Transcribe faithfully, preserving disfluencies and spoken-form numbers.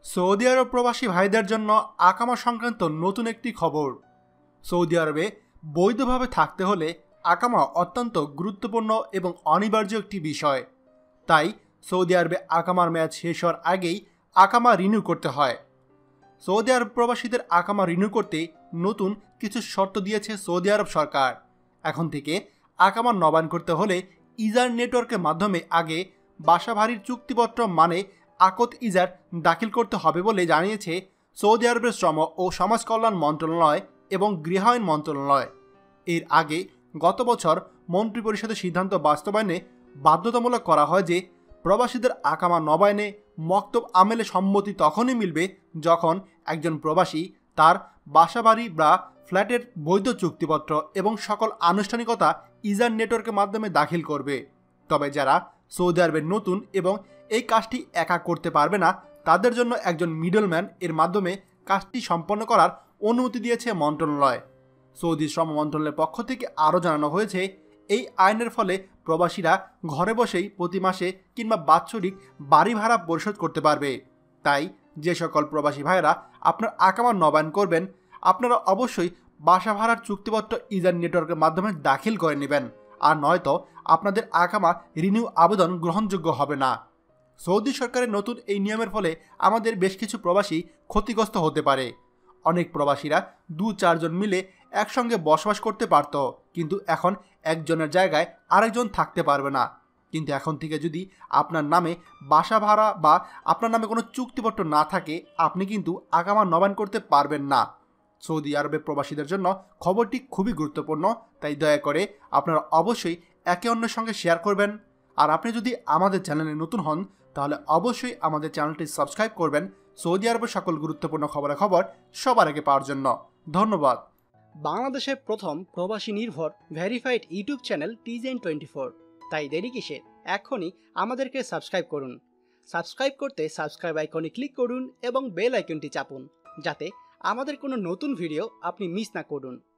Saudi আরব প্রবাসী ভাইদের জন্য আকামা সংক্রান্ত নতুন একটি খবর। সৌদি আরবে বৈধভাবে থাকতে হলে আকামা অত্যন্ত গুরুত্বপূর্ণ এবং অনিবার্য একটি বিষয়। তাই সৌদি আরবে আকামার মেয়াদ শেষ হওয়ার আগেই আকামা রিনিউ করতে হয়। সৌদি আরব প্রবাসীদের আকামা রিনিউ করতে নতুন কিছু শর্ত দিয়েছে সৌদি আরব সরকার। এখন থেকে আকামা নবায়ন করতে হলে ইজার নেটওয়ার্কের মাধ্যমে আগে বাসাভাড়ির চুক্তিপত্র মানে আকত ইজার দাখিল করতে হবে বলে জানিয়েছে সৌদি আরবের শ্রম ও সমাজ কল্যাণ মন্ত্রণালয় এবং গৃহায়ন মন্ত্রণালয়। এর আগে গত বছর মন্ত্রিপরিষদের সিদ্ধান্ত বাস্তবায়নে বাধ্যতামূলক করা হয় যে প্রবাসীদের আকামা নবায়নে মক্তব আমেলে সম্মতি তখনই মিলবে যখন একজন প্রবাসী তার বাসাবাড়ি বা ফ্ল্যাটের বৈধ চুক্তিপত্র এবং সকল আনুষ্ঠানিকতা ইজার নেটওয়ার্কের মাধ্যমে দাখিল করবে। তবে যারা সৌদি আরবের নতুন এবং এই কাজটি একা করতে পারবে না, তাদের জন্য একজন মিডলম্যান এর মাধ্যমে কাজটি সম্পন্ন করার অনুমতি দিয়েছে মন্ত্রণালয়। সৌদি শ্রম মন্ত্রণালয়ের পক্ষ থেকে আরও জানানো হয়েছে, এই আইনের ফলে প্রবাসীরা ঘরে বসেই প্রতি মাসে কিংবা বাৎসরিক বাড়ি ভাড়া পরিশোধ করতে পারবে। তাই যে সকল প্রবাসী ভাইয়েরা আপনার আকামা নবায়ন করবেন, আপনারা অবশ্যই বাসা ভাড়ার চুক্তিপত্র ইজার নেটওয়ার্কের মাধ্যমে দাখিল করে নেবেন, আর নয়তো আপনাদের আকামা রিনিউ আবেদন গ্রহণযোগ্য হবে না। সৌদি সরকারের নতুন এই নিয়মের ফলে আমাদের বেশ কিছু প্রবাসী ক্ষতিগ্রস্ত হতে পারে। অনেক প্রবাসীরা দু চারজন মিলে একসঙ্গে বসবাস করতে পারত, কিন্তু এখন একজনের জায়গায় আরেকজন থাকতে পারবে না। কিন্তু এখন থেকে যদি আপনার নামে বাসা ভাড়া বা আপনার নামে কোনো চুক্তিপত্র না থাকে, আপনি কিন্তু আকামা নবায়ন করতে পারবেন না। সৌদি আরবের প্রবাসীদের জন্য খবরটি খুবই গুরুত্বপূর্ণ, তাই দয়া করে আপনারা অবশ্যই একে অন্যের সঙ্গে শেয়ার করবেন। আর আপনি যদি আমাদের চ্যানেলে নতুন হন, তাহলে অবশ্যই আমাদের চ্যানেলটি সাবস্ক্রাইব করবেন সৌদি আরবের সকল গুরুত্বপূর্ণ খবরের খবর সবার আগে পাওয়ার জন্য। ধন্যবাদ। বাংলাদেশের প্রথম প্রবাসী নির্ভর ভেরিফাইড ইউটিউব চ্যানেল টিজেন টোয়েন্টি ফোর। তাই দেরি কিসের, এখনই আমাদেরকে সাবস্ক্রাইব করুন। সাবস্ক্রাইব করতে সাবস্ক্রাইব আইকনে ক্লিক করুন এবং বেল আইকনটি চাপুন, যাতে আমাদের কোনো নতুন ভিডিও আপনি মিস না করুন।